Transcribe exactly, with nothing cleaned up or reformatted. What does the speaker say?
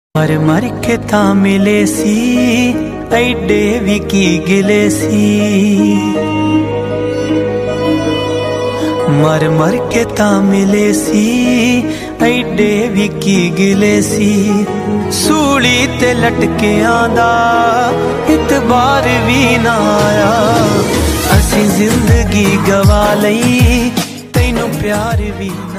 मर मर के ता मिले सी ऐडे भी की गिले सी। मर मर के ता मिले सी ऐडे भी की गिले सी। सूली ते लटके आंदा इतबार भी ना आया। असी जिंदगी गवा लई तैनू प्यार भी